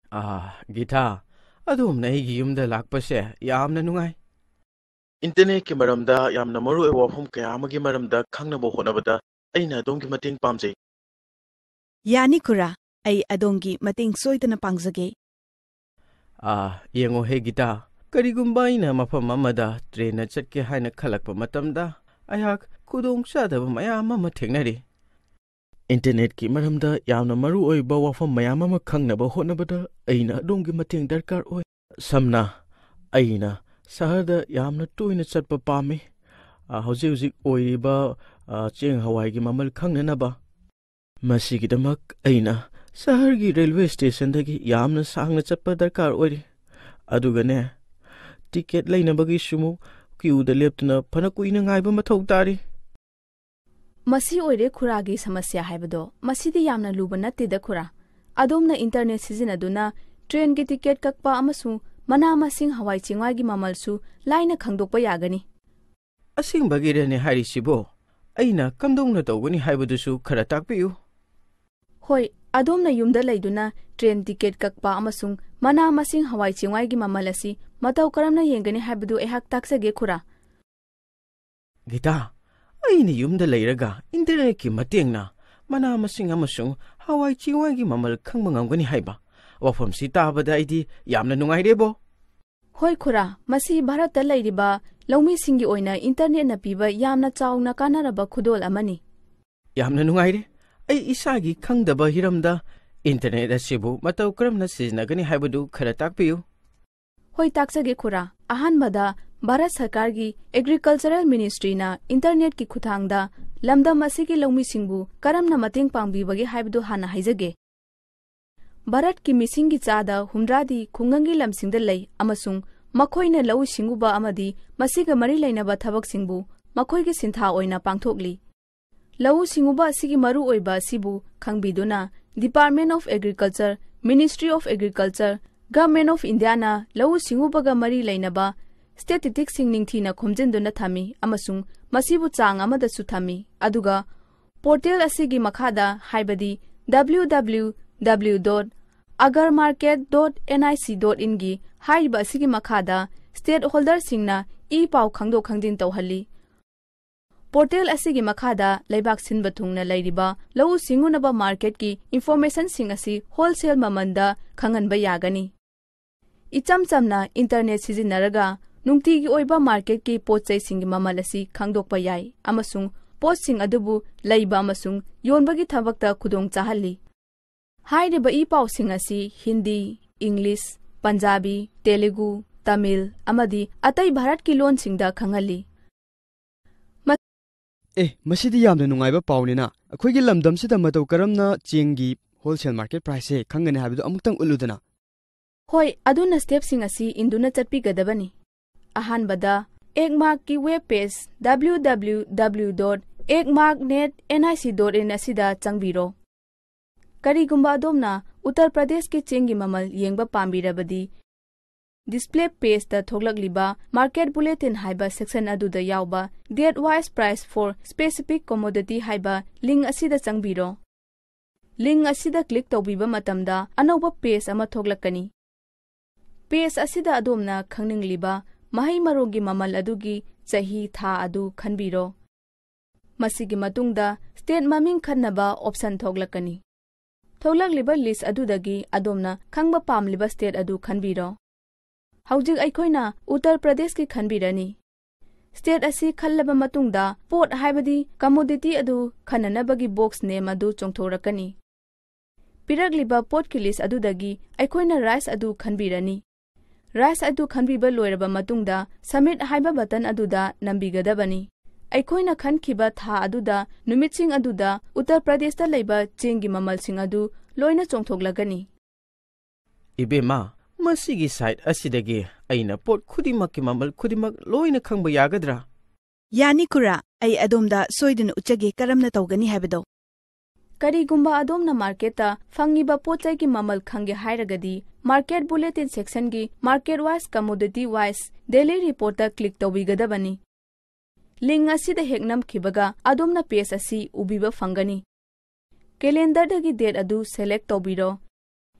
Gita, adum na higi yumda lakpase yamna nungai. Internet ki maramda yamna maru e wafum kaya amagi maramda khangnaba honabada aina adomgi mating pamjai. Yani kura, ay adongi mating soidana pangzage. Yengo he Gita, karigumba ina mafam mamada train na chatke haina khalakpa matamda ayak kudong chadaba mayam ama thengnari. Internet ki maramda yamna maru oiba wafam mayam ama khangnaba honabada aina adomgi mating darkar oi. Samna aina Sahada yamna toina chatpa pame hauzik oiba cheng hawai gi mamal khangnaba masigidamak aina sahargi railway station dagi yamna sangna chatpa darkar oi adugane ticket lainabagi sumu queue da leptuna phana kuina ngaiba mathau tari masi oire khuragi samasya haibado masidi yamna luba natte da khura adomna internet sizinaduna train gi ticket kakpa amasu mana masing hawai chingwai gi mamalsu laina khangdokpa yagani asing bagirene hari sibo aina kamdongna tawgani haibadusu khara takpiyu hoi adomna yumda laiduna train ticket kakpa amasung mana masing hawai chingwai gi mamalasi mataw karamna yengani haibadu ehak taksage khura Gita aina yumda lairaga internet ki matengna mana masing amasung hawai chingwai gi mamal khangba ngamgani haiba wafam si tabada idi yamna nungai rebo hoi khura masi bharat ta lairiba lawmi singi oina internet na piba yamna chawna kanaraba khudol amani yamna nungai re ai isagi khangdaba hiramda internet asibu mataw karamna siznagani haibadu khara takpiyu hoi taksage khura ahanbada bharat sarkar gi agricultural ministry na internet ki khuthangda lamdam asigi lawmi singbu karamna mating pangbibagi haibadu hana haijage Bharat ki misingi chada humradi khungangi lamsingda lei amasung makhoina lau singuba amadi masiga mari lainaba thabak singbu makhoigi sintha oina pangthokli lau singuba asigi maru oiba sibu khangbiduna Department of Agriculture, Ministry of Agriculture, Government of India na lau singubaga mari lainaba statistics ningthina khomjenduna thami amasung masibu chang amada su thami aduga portal asigi makhada haibadi www.agarmarket.nic.in gi haiba asigi makhada stakeholder singna pau khangdo khangjin tawhali portal asigi makhada laibak sinba thungna lairiba lau singunaba market ki information sing asi wholesale mamanda khanganba yagani icham chamna internet sizinaraga nungti gi oiba market ki pochai singi mamalasi khangdokpa yai amasung post sing adubu laiba amasung yonbagi thabakta khudong chahali Hairiba pau sing asi Hindi, English, Punjabi, Telugu, Tamil, amadi atai Bharat ki lon singda khangali. Masidi yamna nungaiba pawnina akhoi lamdam sida mataw karamna chengi wholesale market price khangane habidu amuktang uludana. Hoi aduna step sing asi induna chatpi gadabani. Ahan bada ekmark ki web page www.ekmarknet.nic.in asida changbiro. Karigumba domna Uttar Pradesh ki chengi mamal yengba pambirabadi display page ta thoglakliba market bulletin haiba section aduda yawba date wise price for specific commodity haiba link asida changbiro link asida click tawbiba matamda anoba page ama thoglakani page asida adomna khangningliba mahai marogi mamal adugi chahi tha adu khanbiro masigi matungda state maming khannaba option thoglakani Thoglakliba list adudagi adomna khangba pamliba state adu khanbiro Haujik aikoina Uttar Pradesh ki khanbirani state asi khallaba matungda pot haibadi commodity adu khananabagi box name adu chongthorakani Piragliba pot ki list adudagi aikoina rice adu khanbirani rice adu khanbiba loiraba matungda submit haiba button aduda nambigadabani Aikoina khankiba tha aduda numitching aduda Uttar Pradesh ta leiba chengi mamal sing adu loina chongthoglagani Ibema masigi site asidagi aina pot khudimak ki mamal khudimak loina khangba yagadra Yani kura ay adomda soidin uchage karamna tawgani habado Karigumba adomna marketa fangiba pochai ki mamal khange hairagadi market bulletin section gi market wise commodity wise daily report ta click tawbigadabani Link asida heknam khibaga adomna page asi ubiba fangani calendar dagi date adu select tobiro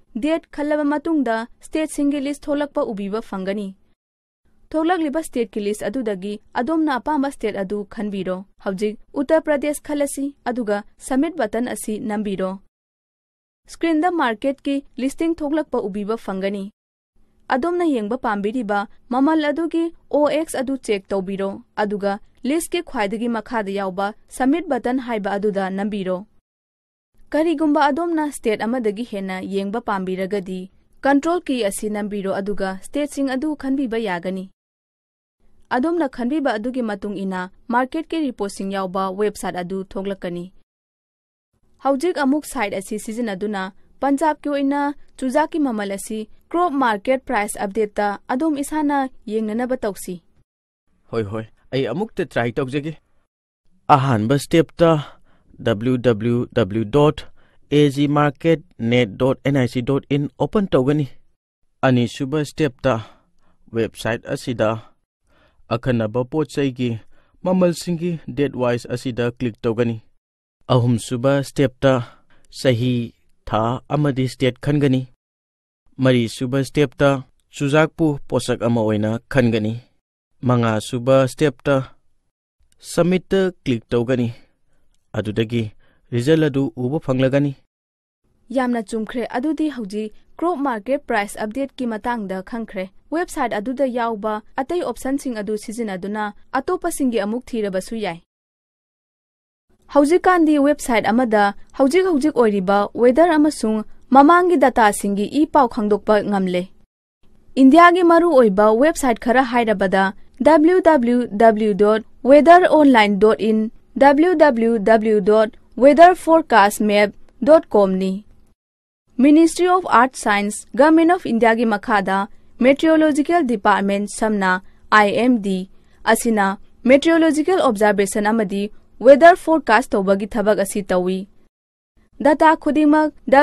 date khallaba matungda state single list tholakpa ubiba fangani thoglakliba state ki list adudagi adomna apamba state adu khanbiro hawjik Uttar Pradesh khalasi aduga submit button asi nambiro screen da market ki listing thoglakpa ubiba fangani adomna yengba pambiriba mamal adugi OX adu check tawbiro aduga list ki khwaidagi makhada yawba submit button haiba aduda nambiro karigumba adomna state amadagi hena yengba pambiragadi control key asi nambiro aduga state sing adu khanbiba yagani adomna khanbiba adugi matung ina market ki report sing yawba website adu thoglakani hawjik amuk site asi sizinaduna Punjab ki oina chujaki mamal asi crop market price update ta adom isana yengnana batawsi hoi hoi ai amuk te try tawjege ahan ba step ta www.azmarketnet.nic.in open tawgani ani suba step ta website asida akhanaba pochai gi mamal singi date wise asida click tawgani ahum suba step ta sahi tha amadi state khangani mari suba step ta chujakpu posak ama oina khangani manga suba step ta submit ta click tawgani adudagi result adu uba phanglagani yamna chumkhre adudi hauji crop market price update ki matang da khangkhre website aduda yawba atai option sing adu sizinaduna atopa singi amuk thirabasu yai Haujikandi website amada haujik oiriba weather amasung mamangi data singi pau khangdokpa ngamle India gi maru oiba website khara hairabada www.weatheronline.in www.weatherforecastmap.com ni Ministry of Art Science Government of India gi makhada Meteorological Department samna IMD asina meteorological observation amadi weather forecast tawbagi thabak asi tawi data khudimak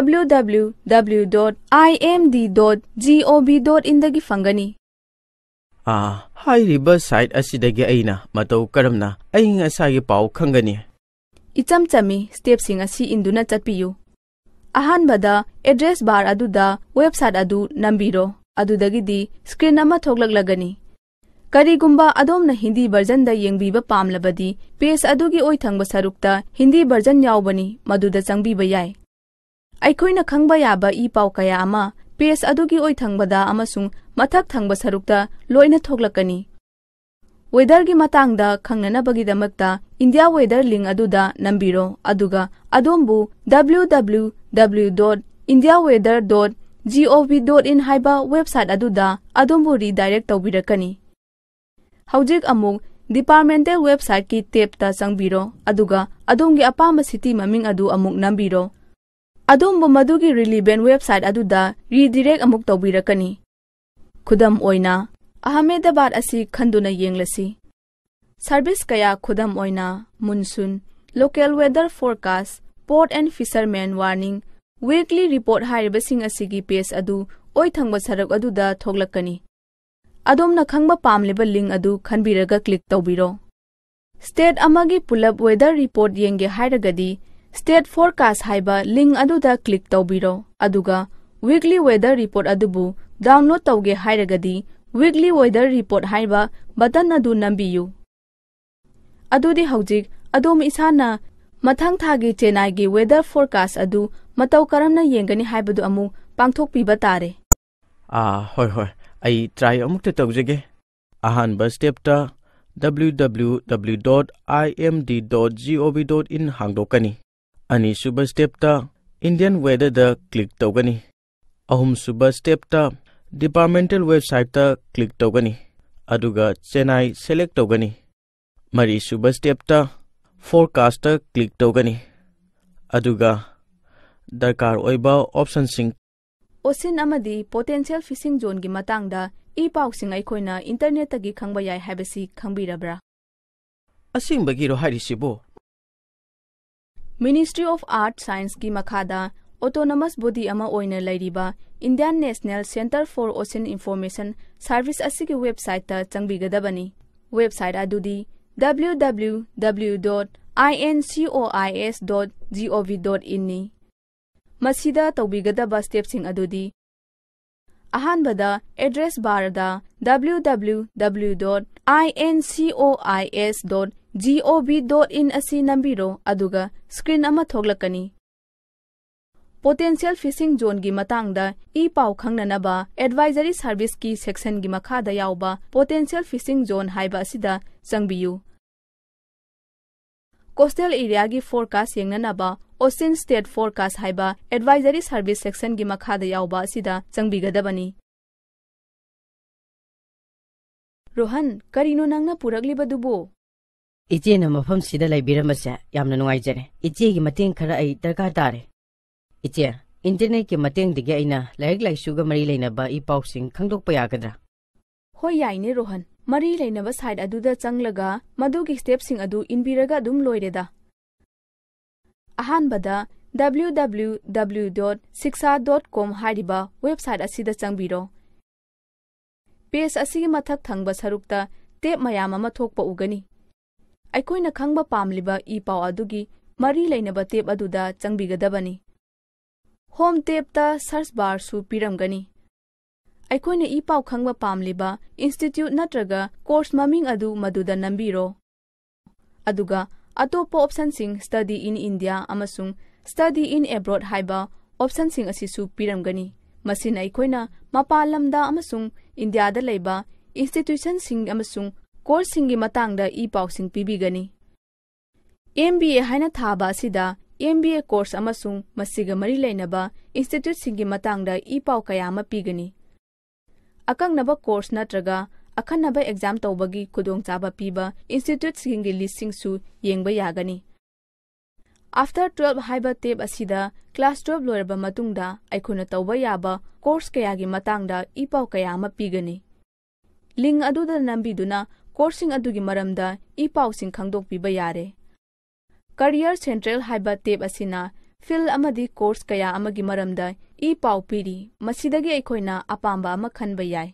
www.imd.gov.in dagi fangani hai riba site asidagi aina matau karamna ainga sagi pau khangani icham chami step sing asi induna chatpiyu ahan bada address bar aduda website adu nambiro adudagi di screen ama thoglagani Karigumba adom na Hindi version da yengbiba pamlabadi page adugi oithangba sarukta Hindi version yawbani maduda changbiba yai Aikhoina khangba yaba pau kaya ama page adugi oithangbada amasung mathak thangba sarukta loina thoglakani weather gi matangda khangnana bagidamakta India weather link aduda nambiro aduga adombu www.indiaweather.gov.in haiba website aduda adombu redirect tawbirakani Haujik amuk departmental website ki tab ta changbiro aduga adomgi apama city maming adu amuk nambiro adom madugi relevant website aduda redirect amuk tawbirakani khudam oina Ahmedabad asi khanduna yenglasi service kaya khudam oina monsoon local weather forecast port and fishermen warning weekly report hairibasing asigi page adu oithangba sarak aduda thoglakani Adom na khangba pamleba link adu khanbiraga click tawbiro State amagi pulap weather report yenge hairagadi state forecast haiba link adu da click tawbiro aduga weekly weather report adubu download tawge hairagadi weekly weather report haiba button adu nambiyu adudi haujik adom isana mathang thagi chennai gi weather forecast adu matau karamna yengani haibadu amu pangthok piba tare hoi hoi ai try amukta tawjege ahan ba step ta www.imd.gov.in hangdokani ani suba step ta Indian weather da click tawgani ahum suba step ta departmental website ta click tawgani aduga Chennai select tawgani mari suba step ta forecast ta click tawgani aduga darkar oiba option sing Osin amadi potential fishing zone gi matangda pau sing aikhoina internet tagi khangba yai habasi khangbirabra Asingbagi ro harisibo Ministry of Art Science ki makhada autonomous body ama oina lairiba Indian National Center for Ocean Information Service asigi website ta changbigadabani website adudi www.incois.gov.in ni ꯃꯁꯤꯗ ꯇꯧꯕꯤꯒꯗꯕ ꯁ꯭ꯇꯦꯞꯁꯤꯡ ꯑꯗꯨꯗꯤ ꯑꯍꯥꯟꯕꯗ address ꯕꯥꯔꯗ www.incois.gov.in ꯑꯁꯤ ꯅꯝꯕꯤꯔꯣ ꯑꯗꯨꯒ screen ꯑꯃ ꯊꯣꯛꯂꯛꯀꯅꯤ꯫ Potential ꯐꯤꯁꯤꯡ ꯖꯣꯟꯒꯤ ꯃꯇꯥꯡꯗ ꯏ-ꯄꯥꯎ ꯈꯪꯅꯅꯕ advisory ꯁꯔꯚꯤꯁꯀꯤ ꯁꯦꯛꯁꯟꯒꯤ ꯃꯈꯥꯗ ꯌꯥꯎꯕ ꯄꯣꯇꯦꯟꯁꯤꯌꯦꯜ ꯐꯤꯁꯤꯡ ꯖꯣꯟ ꯍꯥꯏꯕ ꯑꯁꯤꯗ ꯆꯪꯕꯤꯌꯨ꯫ ꯀꯣꯁꯇꯦꯜ ꯑꯦꯔꯤꯌꯥꯒꯤ ꯐꯣꯔꯀꯥꯁ ꯌꯦꯡꯅꯅꯕ ꯑꯣꯁꯤꯟ ꯁ꯭ꯇꯦꯠ ꯐꯣꯔꯀꯥꯁ ꯍꯥꯏꯕ ꯑꯦꯗꯚꯥꯏꯖꯔꯤ ꯁꯔꯚꯤꯁ ꯁꯦꯛꯁꯟꯒꯤ ꯃꯈꯥꯗ ꯌꯥꯎꯕ ꯑꯁꯤꯗ ꯆꯪꯕꯤꯒꯗꯕꯅꯤ꯫ ꯔꯣꯍꯟ, ꯀꯔꯤꯅꯣ ꯅꯪꯅ ꯄꯨꯔꯛꯂꯤꯕꯗꯨꯕꯨ? ꯏꯆꯦꯅ ꯃꯐꯝꯁꯤꯗ ꯂꯩꯕꯤꯔꯝꯕꯁꯦ ꯌꯥꯝꯅ ꯅꯨꯡꯉꯥꯏꯖꯔꯦ꯫ ꯏꯆꯦꯒꯤ ꯃꯇꯦꯡ ꯈꯔ ꯑꯩ ꯗꯔꯀꯥꯔ ꯇꯥꯔꯦ꯫ ꯏꯆꯦ, ꯏꯟꯇꯔꯅꯦꯠꯀꯤ ꯃꯇꯦꯡꯗꯒꯤ ꯑꯩꯅ ꯂꯥꯏꯔꯤꯛ ꯂꯥꯏꯁꯨꯒ ꯃꯔꯤ ꯂꯩꯅꯕ ꯏ-ꯄꯥꯎꯁꯤꯡ ꯈꯪꯗꯣꯛꯄ ꯌꯥꯒꯗ꯭ꯔꯥ? ꯍꯣꯏ, ꯌꯥꯏꯅꯦ ꯔꯣꯍꯟ꯫ ꯃꯔꯤ ꯂꯩꯅꯕ ꯁꯥꯏꯠ ꯑꯗꯨꯗ ꯆꯪꯂꯒ ꯃꯗꯨꯒꯤ ꯁ꯭ꯇꯦꯞꯁꯤꯡ ꯑꯗꯨ ꯏꯟꯕꯤꯔꯒ ꯑꯗꯨꯝ ꯂꯣꯏꯔꯦꯗ꯫ ꯑꯍꯥꯟꯕꯗ www.shiksha.com ꯍꯥꯏꯔꯤꯕ ꯋꯦꯕꯁꯥꯏꯠ ꯑꯁꯤꯗ ꯆꯪꯕꯤꯔꯣ꯫ ꯄꯦꯖ ꯑꯁꯤꯒꯤ ꯃꯊꯛ ꯊꯪꯕ ꯁꯔꯨꯛꯇ ꯇꯦꯞ ꯃꯌꯥꯝ ꯑꯃ ꯊꯣꯛꯄ ꯎꯒꯅꯤ꯫ ꯑꯩꯈꯣꯏꯅ ꯈꯪꯕ ꯄꯥꯝꯂꯤꯕ ꯏ-ꯄꯥꯎ ꯑꯗꯨꯒꯤ ꯃꯔꯤ ꯂꯩꯅꯕ ꯇꯦꯞ ꯑꯗꯨꯗ ꯆꯪꯕꯤꯒꯗꯕꯅꯤ꯫ Home ꯇꯦꯞꯇ search ꯕꯥꯔꯁꯨ ꯄꯤꯔꯝꯒꯅꯤ꯫ ꯑꯩꯈꯣꯏꯅ ꯏ-ꯄꯥꯎ ꯈꯪꯕ ꯄꯥꯝꯂꯤꯕ ꯏꯟꯁꯇꯤꯇ꯭ꯌꯨꯠ ꯅꯠꯇ꯭ꯔꯒ ꯀꯣꯔꯁ ꯃꯃꯤꯡ ꯑꯗꯨ ꯃꯗꯨꯗ ꯅꯝꯕꯤꯔꯣ꯫ ꯑꯗꯨꯒ ꯑꯇꯣꯞꯄ ꯑꯣꯞꯁꯟꯁꯤꯡ ꯁ꯭ꯇꯗꯤ ꯏꯟ ꯏꯟꯗꯤꯌꯥ ꯑꯃꯁꯨꯡ ꯁ꯭ꯇꯗꯤ ꯏꯟ ꯑꯦꯕ꯭ꯔꯣꯗ ꯍꯥꯏꯕ ꯑꯣꯞꯁꯟꯁꯤꯡ ꯑꯁꯤꯁꯨ ꯄꯤꯔꯝꯒꯅꯤ꯫ ꯃꯁꯤꯅ ꯑꯩꯈꯣꯏꯅ ꯃꯄꯥꯟ ꯂꯝꯗ ꯑꯃꯁꯨꯡ ꯏꯟꯗꯤꯌꯥꯗ ꯂꯩꯕ ꯏꯟꯁꯇꯤꯇ꯭ꯌꯨꯁꯟꯁꯤꯡ ꯑꯃꯁꯨꯡ ꯀꯣꯔꯁꯁꯤꯡꯒꯤ ꯃꯇꯥꯡꯗ ꯏ-ꯄꯥꯎꯁꯤꯡ ꯄꯤꯕꯤꯒꯅꯤ꯫ MBA ꯍꯥꯏꯅ ꯊꯥꯕ ꯑꯁꯤꯗ MBA ꯀꯣꯔꯁ ꯑꯃꯁꯨꯡ ꯃꯁꯤꯒ ꯃꯔꯤ ꯂꯩꯅꯕ ꯏꯟꯁꯇꯤꯇ꯭ꯌꯨꯠꯁꯤꯡꯒꯤ ꯃꯇꯥꯡꯗ ꯏ-ꯄꯥꯎ ꯀꯌꯥ ꯑꯃ ꯄꯤꯒꯅꯤ꯫ ꯑꯀꯛꯅꯕ ꯀꯣꯔꯁ ꯅꯠꯇ꯭ꯔꯒ ꯑꯈꯟꯅꯕ ꯑꯦꯛꯖꯥꯝ ꯇꯧꯕꯒꯤ ꯈꯨꯗꯣꯡꯆꯥꯕ ꯄꯤꯕ ꯏꯟꯁꯇꯤꯇ꯭ꯌꯨꯠꯁꯤꯡꯒꯤ ꯂꯤꯁꯁꯤꯡꯁꯨ ꯌꯦꯡꯕ ꯌꯥꯒꯅꯤ꯫ ꯑꯥꯐꯇꯔ 12 ꯍꯥꯏꯕ ꯇꯦꯞ ꯑꯁꯤꯗ ꯀ꯭ꯂꯥꯁ 12 ꯂꯣꯏꯔꯕ ꯃꯇꯨꯡꯗ ꯑꯩꯈꯣꯏꯅ ꯇꯧꯕ ꯌꯥꯕ ꯀꯣꯔꯁ ꯀꯌꯥꯒꯤ ꯃꯇꯥꯡꯗ ꯏ-ꯄꯥꯎ ꯀꯌꯥ ꯑꯃ ꯄꯤꯒꯅꯤ꯫ ꯂꯤꯡꯛ ꯑꯗꯨꯗ ꯅꯝꯕꯤꯗꯨꯅ ꯀꯣꯔꯁꯁꯤꯡ ꯑꯗꯨꯒꯤ ꯃꯔꯝꯗ ꯏ-ꯄꯥꯎꯁꯤꯡ ꯈꯪꯗꯣꯛꯄꯤꯕ ꯌꯥꯔꯦ꯫ ꯀꯔꯤꯌꯔ ꯁꯦꯟꯇ꯭ꯔꯦꯜ ꯍꯥꯏꯕ ꯇꯦꯞ ꯑꯁꯤꯅ ꯐꯤꯜꯗ ꯑꯃꯗꯤ ꯀꯣꯔꯁ ꯀꯌꯥ ꯑꯃꯒꯤ ꯃꯔꯝꯗ ꯏ-ꯄꯥꯎ ꯄꯤꯔꯤ꯫ ꯃꯁꯤꯗꯒꯤ ꯑꯩꯈꯣꯏꯅ ꯑꯄꯥꯝꯕ ꯑꯃ ꯈꯟꯕ ꯌꯥꯏ꯫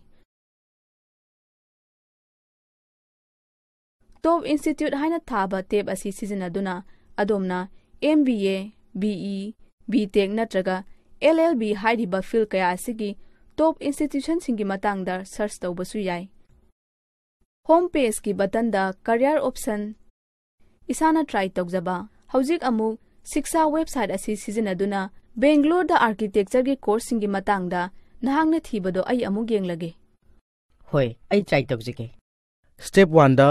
ꯇꯣꯞ ꯏꯟꯁꯇꯤꯇ꯭ꯌꯨꯠ ꯍꯥꯏꯅ ꯊꯥꯕ ꯇꯦꯞ ꯑꯁꯤ ꯁꯤꯖꯤꯟꯅꯗꯨꯅ ꯑꯗꯣꯝꯅ MBA, BE, BTech ꯅꯠꯇ꯭ꯔꯒ LLB ꯍꯥꯏꯔꯤꯕ ꯐꯤꯜꯗ ꯀꯌꯥ ꯑꯁꯤꯒꯤ ꯇꯣꯞ ꯏꯟꯁꯇꯤꯇ꯭ꯌꯨꯁꯟꯁꯤꯡꯒꯤ ꯃꯇꯥꯡꯗ ꯁꯔꯆ ꯇꯧꯕꯁꯨ ꯌꯥꯏ꯫ ꯍꯣꯝ ꯄꯦꯖꯀꯤ ꯕꯇꯟꯗ ꯀꯔꯤꯌꯔ ꯑꯣꯞꯁꯟ ꯏꯁꯥꯅ ꯇ꯭ꯔꯥꯏ ꯇꯧꯖꯕ꯫ ꯍꯧꯖꯤꯛ ꯑꯃꯨꯛ ꯁꯤꯛꯁꯥ ꯋꯦꯕꯁꯥꯏꯠ ꯑꯁꯤ ꯁꯤꯖꯤꯟꯅꯗꯨꯅ ꯕꯦꯡꯒ꯭ꯂꯣꯔꯗ ꯑꯥꯔꯀꯤꯇꯦꯛꯆꯔꯒꯤ ꯀꯣꯔꯁꯁꯤꯡꯒꯤ ꯃꯇꯥꯡꯗ ꯅꯍꯥꯛꯅ ꯊꯤꯕꯗꯣ ꯑꯩ ꯑꯃꯨꯛ ꯌꯦꯡꯂꯒꯦ꯫ ꯍꯣꯏ, ꯑꯩ ꯇ꯭ꯔꯥꯏ ꯇꯧꯖꯒꯦ꯫ ꯁ꯭ꯇꯦꯞ 1ꯗ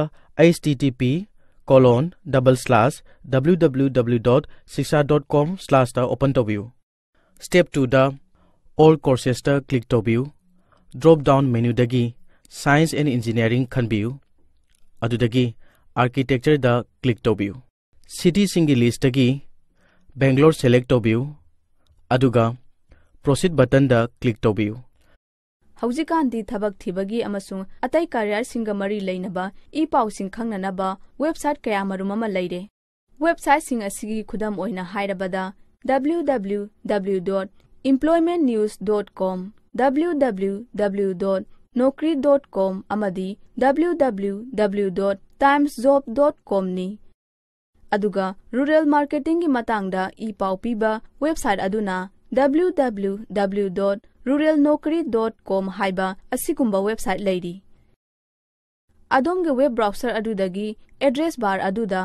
http://www.shiksha.com/ꯗ ꯑꯣꯄꯟ ꯇꯧꯕꯤꯌꯨ꯫ ꯁ꯭ꯇꯦꯞ 2ꯗ ꯑꯣꯜ ꯀꯣꯔꯁꯦꯁꯇ ꯀ꯭ꯂꯤꯛ ꯇꯧꯕꯤꯌꯨ꯫ ꯗ꯭ꯔꯣꯞ ꯗꯥꯎꯟ ꯃꯦꯅꯨꯗꯒꯤ ꯁꯥꯏꯟꯁ ꯑꯦꯟड ꯏꯟꯖꯤꯅꯤꯌꯔꯤꯡ ꯈꯟꯕꯤꯌꯨ꯫ ꯑꯗꯨꯗꯒꯤ ꯑꯥꯔꯀꯤꯇꯦꯛꯆꯔꯗ ꯀ꯭ꯂꯤꯛ ꯇꯧꯕꯤꯌꯨ꯫ ꯁꯤꯇꯤꯁꯤꯡꯒꯤ ꯂꯤꯁꯇꯒꯤ ꯕꯦꯡꯒ꯭ꯂꯣꯔ ꯁꯦꯂꯦꯛ ꯇꯧꯕꯤꯌꯨ ꯑꯗꯨꯒ ꯄ꯭ꯔꯣꯁꯤꯗ ꯕꯇꯟꯗ ꯀ꯭ꯂꯤꯛ ꯇꯧꯕꯤꯌꯨ꯫ ꯍꯧꯖꯤꯛꯀꯥꯟꯗꯤ ꯊꯕꯛ ꯊꯤꯕꯒꯤ ꯑꯃꯁꯨꯡ ꯑꯇꯩ ꯀꯔꯤꯌꯔꯁꯤꯡꯒ ꯃꯔꯤ ꯂꯩꯅꯕ ꯏ-ꯄꯥꯎꯁꯤꯡ ꯈꯪꯅꯅꯕ ꯋꯦꯕꯁꯥꯏꯠ ꯀꯌꯥ ꯃꯔꯨꯝ ꯑꯃ ꯂꯩꯔꯦ꯫ ꯋꯦꯕꯁꯥꯏꯠꯁꯤꯡ ꯑꯁꯤꯒꯤ ꯈꯨꯗꯝ ꯑꯣꯏꯅ ꯍꯥꯏꯔꯕꯗ www.employmentnews.com, www.naukri.com ꯑꯃꯗꯤ www.timesjob.com ꯅꯤ꯫ ꯑꯗꯨꯒ ꯔꯨꯔꯦꯜ ꯃꯥꯔꯀꯦꯇꯤꯡꯒꯤ ꯃꯇꯥꯡꯗ ꯏ-ꯄꯥꯎ ꯄꯤꯕ ꯋꯦꯕꯁꯥꯏꯠ ꯑꯗꯨꯅ www.ruralnaukri.com ꯍꯥꯏꯕ ꯑꯁꯤꯒꯨꯝꯕ ꯋꯦꯕꯁꯥꯏꯠ ꯂꯩꯔꯤ꯫ ꯑꯗꯣꯝꯒꯤ ꯋꯦꯕ ꯕ꯭ꯔꯥꯎꯁꯔ ꯑꯗꯨꯗꯒꯤ ꯑꯦꯗ꯭ꯔꯦꯁ ꯕꯥꯔ ꯑꯗꯨꯗ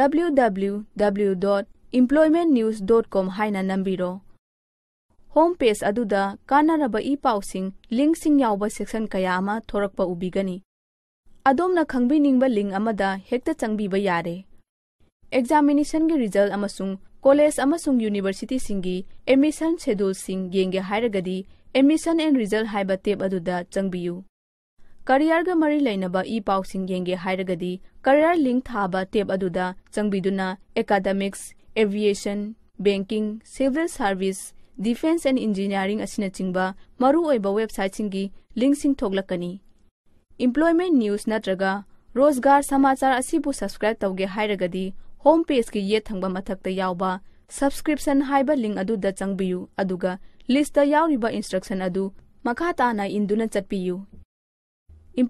www.employmentnews.com ꯍꯥꯏꯅ ꯅꯝꯕꯤꯔꯣ꯫ ꯍꯣꯝ ꯄꯦꯖ ꯑꯗꯨꯗ ꯀꯥꯟꯅꯔꯕ ꯏ-ꯄꯥꯎꯁꯤꯡ, ꯂꯤꯡꯛꯁꯤꯡ ꯌꯥꯎꯕ ꯁꯦꯛꯁꯟ ꯀꯌꯥ ꯑꯃ ꯊꯣꯔꯛꯄ ꯎꯕꯤꯒꯅꯤ꯫ ꯑꯗꯣꯝꯅ ꯈꯪꯕꯤꯅꯤꯡꯕ ꯂꯤꯡꯛ ꯑꯃꯗ ꯍꯦꯛꯇ ꯆꯪꯕꯤꯕ ꯌꯥꯔꯦ꯫ ꯑꯦꯛꯖꯥꯃꯤꯅꯦꯁꯟꯒꯤ ꯔꯤꯖꯜ ꯑꯃꯁꯨꯡ ꯀꯣꯂꯦꯖ ꯑꯃꯁꯨꯡ ꯌꯨꯅꯤꯚꯔꯁꯤꯇꯤꯁꯤꯡꯒꯤ ꯑꯦꯗꯃꯤꯁꯟ ꯁꯦꯗꯨꯜꯁꯤꯡ ꯌꯦꯡꯒꯦ ꯍꯥꯏꯔꯒꯗꯤ ꯑꯦꯗꯃꯤꯁꯟ ꯑꯦꯟড ꯔꯤꯖꯜ ꯍꯥꯏꯕ ꯇꯦꯞ ꯑꯗꯨꯗ ꯆꯪꯕꯤꯌꯨ꯫ ꯀꯔꯤꯌꯔꯒ ꯃꯔꯤ ꯂꯩꯅꯕ ꯏ-ꯄꯥꯎꯁꯤꯡ ꯌꯦꯡꯒꯦ ꯍꯥꯏꯔꯒꯗꯤ ꯀꯔꯤꯌꯔ ꯂꯤꯡꯛ ꯊꯥꯕ ꯇꯦꯞ ꯑꯗꯨꯗ ꯆꯪꯕꯤꯗꯨꯅ academics, aviation, banking, civil service, defence and engineering ꯑꯁꯤꯅꯆꯤꯡꯕ ꯃꯔꯨꯑꯣꯏꯕ ꯋꯦꯕꯁꯥꯏꯠꯁꯤꯡꯒꯤ ꯂꯤꯡꯛꯁꯤꯡ ꯊꯣꯛꯂꯛꯀꯅꯤ꯫ ꯏꯝꯄ꯭ꯂꯣꯏꯃꯦꯟꯠ ꯅ꯭ꯌꯨꯁ ꯅꯠꯇ꯭ꯔꯒ ꯔꯣꯖꯒꯥꯔ ꯁꯃꯥꯆꯥꯔ ꯑꯁꯤꯕꯨ ꯁꯕꯁꯀ꯭ꯔꯥꯏꯕ ꯇꯧꯒꯦ ꯍꯥꯏꯔꯒꯗꯤ ꯍꯣꯝ ꯄꯦꯖꯀꯤ ꯌꯦꯠ ꯊꯪꯕ ꯃꯊꯛꯇ ꯌꯥꯎꯕ ꯁꯕꯁꯀ꯭ꯔꯤꯞꯁꯟ ꯍꯥꯏꯕ ꯂꯤꯡꯛ ꯑꯗꯨꯗ ꯆꯪꯕꯤꯌꯨ ꯑꯗꯨꯒ ꯂꯤꯁꯇ ꯌꯥꯎꯔꯤꯕ ꯏꯟꯁꯇ꯭ꯔꯛꯁꯟ ꯑꯗꯨ ꯃꯈꯥ ꯇꯥꯅ ꯏꯟꯗꯨꯅ ꯆꯠꯄꯤꯌꯨ꯫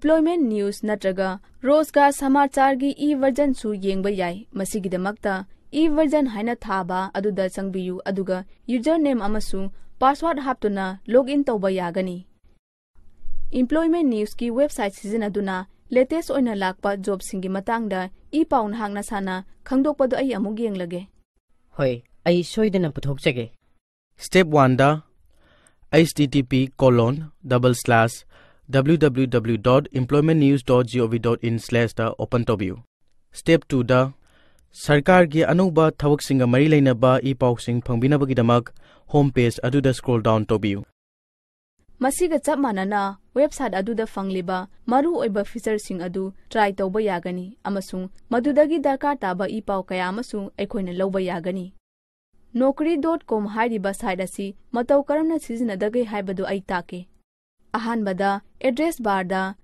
ꯏꯝꯄ꯭ꯂꯣꯏꯃꯦꯟꯠ ꯅ꯭ꯌꯨꯁ ꯅꯠꯇ꯭ꯔꯒ ꯔꯣꯖꯒꯥꯔ ꯁꯃꯥꯆꯥꯔꯒꯤ ꯏ-ꯚꯔꯖꯟꯁꯨ ꯌꯦꯡꯕ ꯌꯥꯏ꯫ ꯃꯁꯤꯒꯤꯗꯃꯛꯇ e-version haina thaba aduda changbiyu aduga username amasu password haptuna login tawba yagani. Employment news ki website sizinaduna latest oina lakpa job singi matangda e-paw nahangna sana khangdokpado ai amug yenglage. Hoi, ai soidana puthokchage. Step 1 da http://www.employmentnews.gov.in/ da open tobiu. Step 2 da Sarkar gi anuba thawak singa mari leinaba e-paw sing phangbinabagi damak homepage aduda scroll down tobiu. Masiga chap manana website aduda fangliba maru oiba feature sing adu try tawba yagani amasung madudagi darkar taba e-paw kaya amasung aikhoina lawba yagani. Naukri.com hairiba site asi matau karamna sizinadage haibadu ai take. Ahanbada address bar da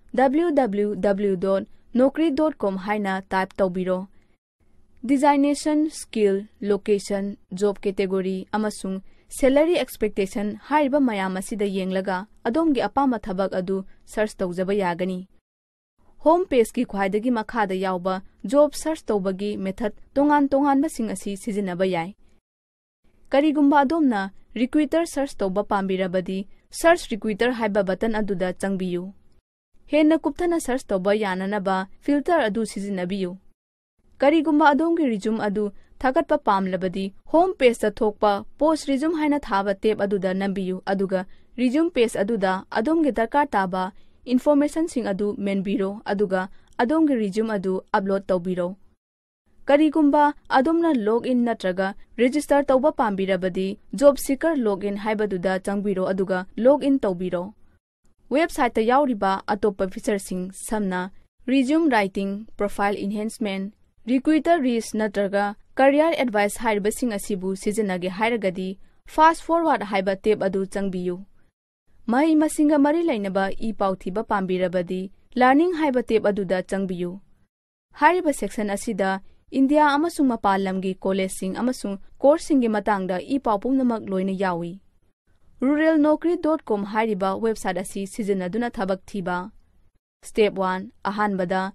www.naukri.com haina type tawbiro. Designation, skill, location, job category amasung salary expectation hairiba mayam asida yenglaga adomgi apama thabak adu search tawjaba yagani. Home page ki khwaidagi makhada yawba job search tawbagi method tongan basing asi sizinaba yai. Karigumba adomna recruiter search tawba pambirabadi search recruiter haiba button aduda changbiyu. Henna kupthana search tawba yananaba filter adu sizinabiyu. Karigumba adongi resume adu thagatpa pamlabadi home page ta thokpa post resume haina thaba tab aduda nambiyu aduga resume page aduda adongi darkar taba information sing adu menbiro aduga adongi resume adu upload tawbiro. Karigumba adomna login natraga register tawba pambirabadi job seeker login haibaduda changbiro aduga login tawbiro. Website ta yauriba atopa feature sing samna resume writing, profile enhancement, recruiter reach natraga career advice haiba sing asibu sizinage hairagadi fast forward haiba tab adu changbiyu. Mai masinga mari lainaba e-paw thiba pambirabadi learning haiba tab aduda changbiyu. Hariba section asida India amasung mapalamgi college sing amasung course singi matangda e-paw pumnamak loina yawi. ruralnaukri.com hariba website asi sizinaduna thabak thiba. Step 1 ahanbada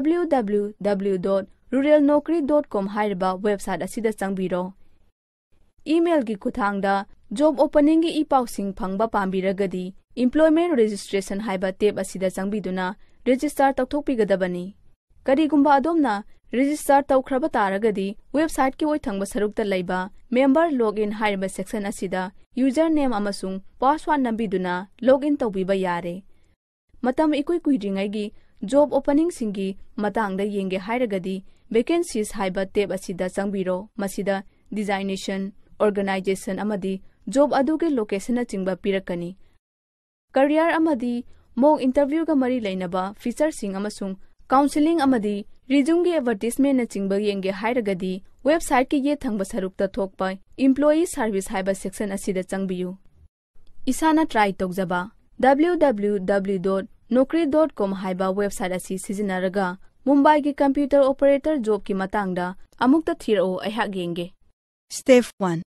www.ruralnaukri.com hariba website asida changbiro. Email gi kuthangda job opening gi e-paw sing phangba pambiragadi employment registration haiba tab asida changbiduna register tawthokpigadabani. Karigumba adomna register tawkhraba taragadi website ki oithangba sarukta laiba member login haiba section asida username amasung password nambiduna login tawbiba yare. Matam ikui kuidringai gi job opening singi matangda yenge hairagadi vacancies haiba tab asida changbiro masida designation, organization amadi job aduge location na chingba pirakani. Career amadi mock interview ga mari lainaba feature sing amasung counseling amadi resume ge advertisement na chingba yenge hairagadi website ki ye thangba sarukta thokpa employee service haiba section asida changbiyu. Isana try tokjaba www.naukri.com haiba website asi sizinaraga Mumbai ki computer operator job ki matangda amukta thiro aihak yenge. Step 1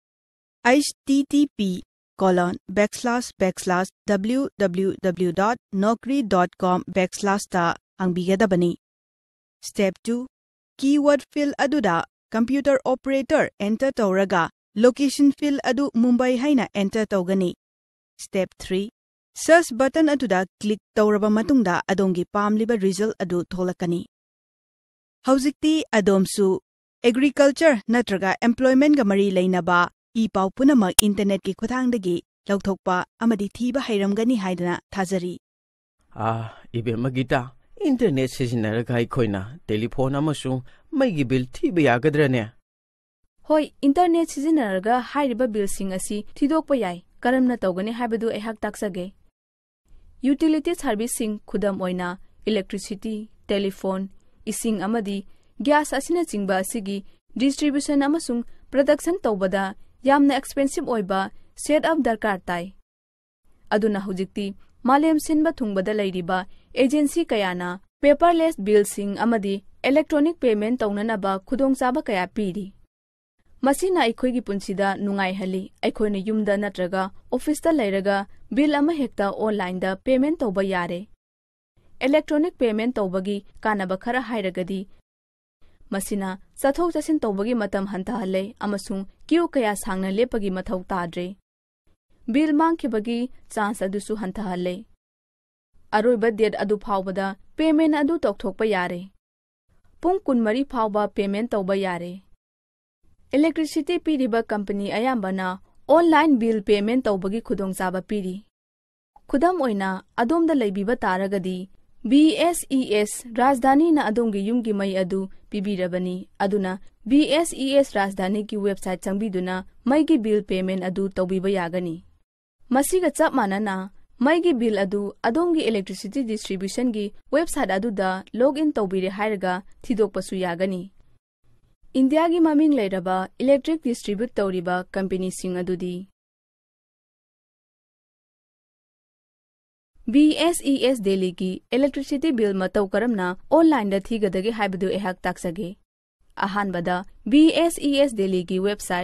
http://www.naukri.com/ ta angbigadabani. Step 2 keyword fill aduda computer operator enter tawraga location fill adu Mumbai haina enter tawgani. Step 3 search button aduda click tawraba matungda adongi pamliba result adu tholakani. Haujikti adomsu agriculture natraga employment ga mari lainaba e-paw punamak internet ki khuthangdagi lauthokpa amadi thiba hairamgani haidana thajari. Ibe magita internet sizinaraga aikhoina telephone amasung maigi bill thiba yagadrane. Hoi internet sizinaraga hairiba bill sing asi thidokpa yai karamna tawgani haibadu aihak taksage. Utility service sing khudam oina electricity, telephone, ising amadi gas asina chingba asigi distribution amasung production tawbada yamna expensive oiba set up darkar tai. Aduna hujikti malem sinba thungbada lairiba agency kayana paperless billing amadi electronic payment tawnanaba khudongchaba kaya piri. Masina aikhoigi punsida nungai hali aikhoina yumda natraga office ta lairaga bill ama hekta online da payment tawba yare. Electronic payment tawbagi kanaba khara hairagadi masina Sathok chasin tawbagi matam hantahale amasung queue kaya sangna lepagi mathau tadre. Bill mangkhibagi chance adusu hantahale. Aroiba date adu phawbada payment adu tokthokpa yare. Pung kunmari phawba payment tawba yare. Electricity piriba company ayambana online bill payment tawbagi khudongchaba piri. Khudam oina adomda leibiba taragadi BSES Rajdhani na adongi yumgi mai adu pibirabani aduna BSES Rajdhani ki website changbiduna maigi bill payment adu tawbiba yagani. Masiga chap manana maigi bill adu adongi electricity distribution gi website adu da login tawbire hairaga thidokpasu yagani. India gi maming leiraba electric distribute tawriba company sing adudi BSES Delhi ki electricity bill matau karamna online da thigadagi haibadu ehak taksage. Ahanbada BSES Delhi ki website